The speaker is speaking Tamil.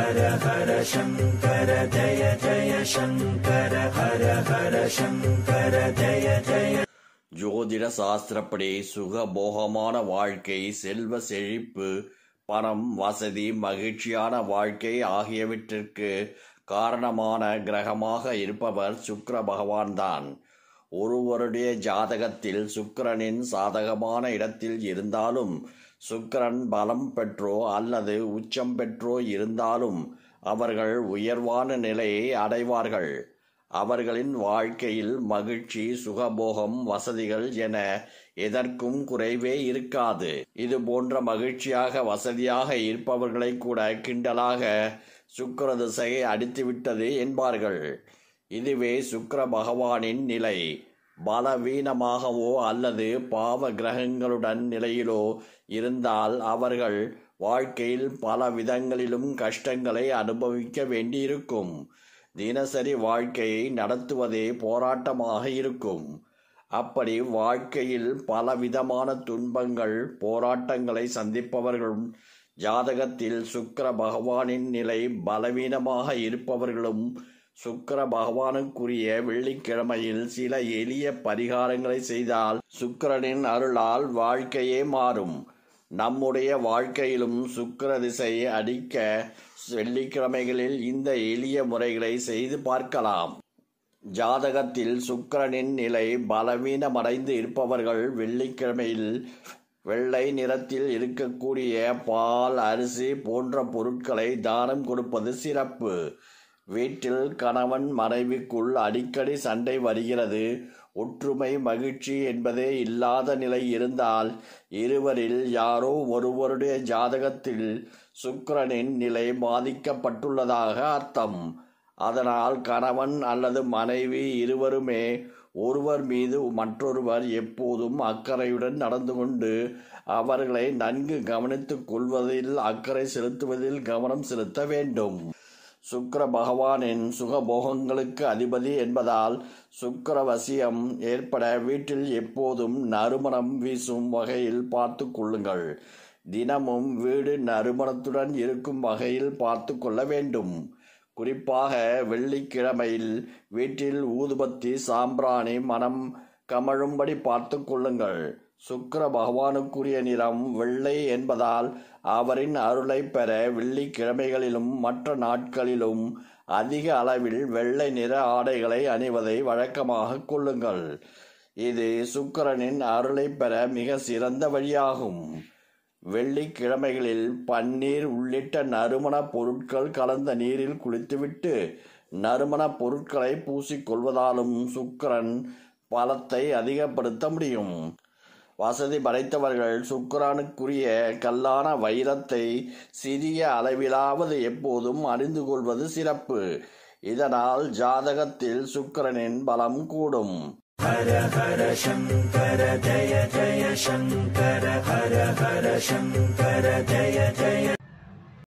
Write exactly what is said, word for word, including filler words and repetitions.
ஹர ஹர சங்கர ஜய ஜய சங்கர ஹர ஹர சங்கர ஜய ஜய. ஜோதிட சாஸ்திரப்படி சுகபோகமான வாழ்க்கை, செல்வ செழிப்பு, பணம், வசதி, மகிழ்ச்சியான வாழ்க்கை ஆகியவற்றிற்கு காரணமான கிரகமாக இருப்பவர் சுக்கிர பகவான் தான். ஒருவருடைய ஜாதகத்தில் சுக்கிரனின் சாதகமான இடத்தில் இருந்தாலும், சுக்கிரன் பலம் பெற்றோ அல்லது உச்சம் பெற்றோ இருந்தாலும் அவர்கள் உயர்வான நிலையை அடைவார்கள். அவர்களின் வாழ்க்கையில் மகிழ்ச்சி, சுகபோகம், வசதிகள் என எதற்கும் குறைவே இருக்காது. இது போன்ற மகிழ்ச்சியாக வசதியாக இருப்பவர்களை கூட கிண்டலாக சுக்கிர திசை அடித்துவிட்டது என்பார்கள். இதுவே சுக்கிர பகவானின் நிலை. பலவீனமாகவோ அல்லது பாவ கிரகங்களுடன் நிலையிலோ இருந்தால் அவர்கள் வாழ்க்கையில் பல விதங்களிலும் கஷ்டங்களை அனுபவிக்க வேண்டியிருக்கும். தினசரி வாழ்க்கையை நடத்துவதே போராட்டமாக இருக்கும். அப்படி வாழ்க்கையில் பலவிதமான துன்பங்கள், போராட்டங்களை சந்திப்பவர்களும், ஜாதகத்தில் சுக்கிர பகவானின் நிலை பலவீனமாக இருப்பவர்களும் சுக்கிர பகவானுக்குரிய வெள்ளிக்கிழமையில் சில எளிய பரிகாரங்களை செய்தால் சுக்கிரனின் அருளால் வாழ்க்கையே மாறும். நம்முடைய வாழ்க்கையிலும் சுக்கிர திசை அடிக்க வெள்ளிக்கிழமைகளில் இந்த எளிய முறைகளை செய்து பார்க்கலாம். ஜாதகத்தில் சுக்கிரனின் நிலை பலவீனமடைந்து இருப்பவர்கள் வெள்ளிக்கிழமையில் வெள்ளை நிறத்தில் இருக்கக்கூடிய பால், அரிசி போன்ற பொருட்களை தானம் கொடுப்பது சிறப்பு. வீட்டில் கணவன் மனைவிக்குள் அடிக்கடி சண்டை வருகிறது, ஒற்றுமை மகிழ்ச்சி என்பதே இல்லாத நிலை இருந்தால் இருவரில் யாரோ ஒருவருடைய ஜாதகத்தில் சுக்கிரனின் நிலை பாதிக்கப்பட்டுள்ளதாக அர்த்தம். அதனால் கணவன் அல்லது மனைவி இருவருமே ஒருவர் மீது மற்றொருவர் எப்போதும் அக்கறையுடன் நடந்து கொண்டு அவர்களை நன்கு கவனித்துக் கொள்வதில், அக்கறை செலுத்துவதில் கவனம் செலுத்த வேண்டும். சுக்கிர பகவானின் சுகபோகங்களுக்கு அதிபதி என்பதால் சுக்கிர வசியம் ஏற்பட வீட்டில் எப்போதும் நறுமணம் வீசும் வகையில் பார்த்து கொள்ளுங்கள். தினமும் வீடு நறுமணத்துடன் இருக்கும் வகையில் பார்த்து கொள்ள வேண்டும். குறிப்பாக வெள்ளிக்கிழமையில் வீட்டில் ஊதுபத்தி, சாம்பிராணி மனம் கமழும்படி பார்த்து கொள்ளுங்கள். சுக்கிர பகவானுக்குரிய நிறம் வெள்ளை என்பதால் அவரின் அருளை பெற வெள்ளிக்கிழமைகளிலும் மற்ற நாட்களிலும் அதிக அளவில் வெள்ளை நிற ஆடைகளை அணிவதை வழக்கமாக கொள்ளுங்கள். இது சுக்கிரனின் அருளை பெற மிக சிறந்த வழியாகும். வெள்ளிக்கிழமைகளில் பன்னீர் உள்ளிட்ட நறுமண பொருட்கள் கலந்த நீரில் குளித்துவிட்டு நறுமண பொருட்களை பூசிக்கொள்வதாலும் சுக்கிரன் பலத்தை அதிகப்படுத்த முடியும். வசதி படைத்தவர்கள் சுக்கிரனுக்குரிய கல்லான வைரத்தை சிறிய அளவிலாவது எப்போதும் அணிந்து கொள்வது சிறப்பு. இதனால் ஜாதகத்தில் சுக்கிரனின் பலம் கூடும். ஹர ஹர சங்கர ஜய ஜய சங்கர ஹர ஹர சங்கர ஜய ஜய